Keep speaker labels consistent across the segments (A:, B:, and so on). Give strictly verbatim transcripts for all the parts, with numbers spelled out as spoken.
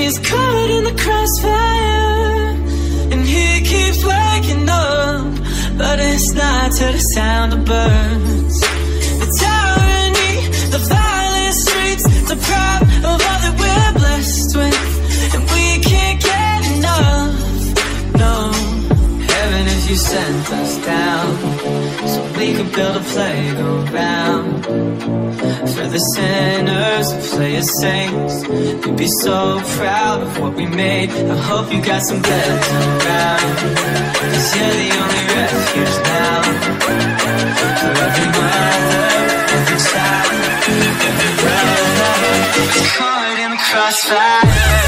A: he's caught in the crossfire, and he keeps waking up, but it's not to the sound of birds. The tyranny, the violent streets, the pride of all that we're blessed with, and we can't get enough. No, heaven if you sent us down, so we could build a playground for the sinners who play as saints. We'd be so proud of what we made. I hope you got some beds around, 'cause you're the only refuge now for every mother, every child, every brother caught in the crossfire.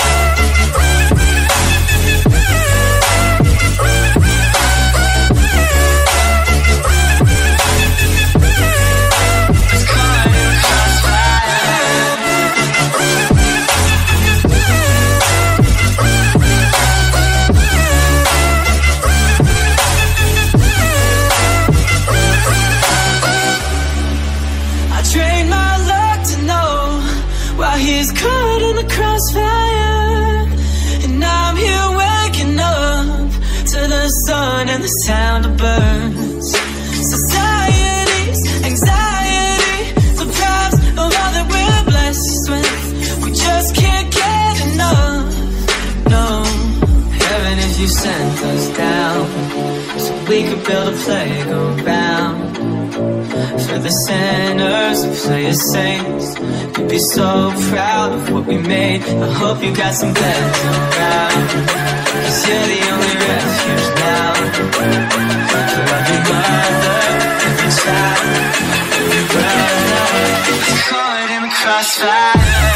A: He's caught in the crossfire, and I'm here waking up to the sun and the sound of birds. Society's anxiety, the prize of all that we're blessed with. We just can't get enough. No, heaven if you sent us down, so we could build a playground for the sinners who play as saints. You'd be so proud of what we made. I hope you got some beds around, 'cause you're the only refuge now for every mother, every child, every brother caught in the crossfire.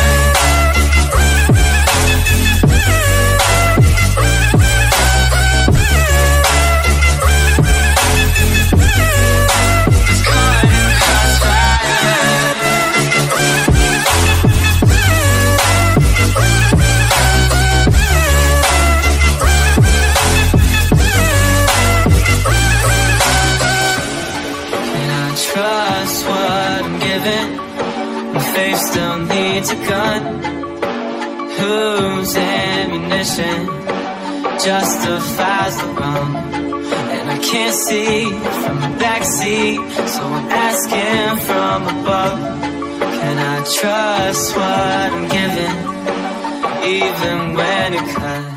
A: Trust what I'm given, my faith still needs a gun. Whose ammunition justifies the wrong? And I can't see from the backseat, so I'm asking from above. Can I trust what I'm given, even when it cuts?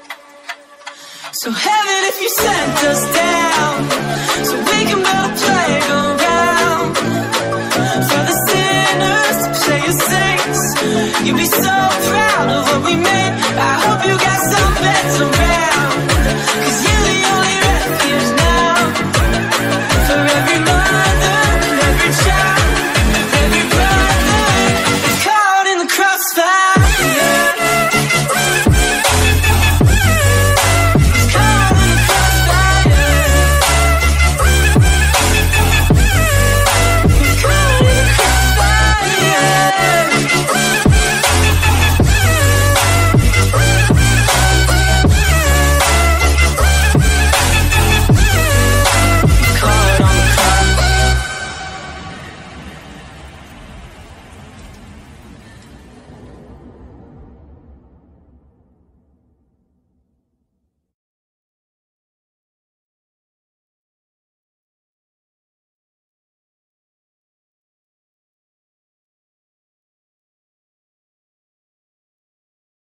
A: So heaven if you sent us down, so we can build a playground for the sinners to play as saints. You'd be so proud of what we made. I hope you got some beds around,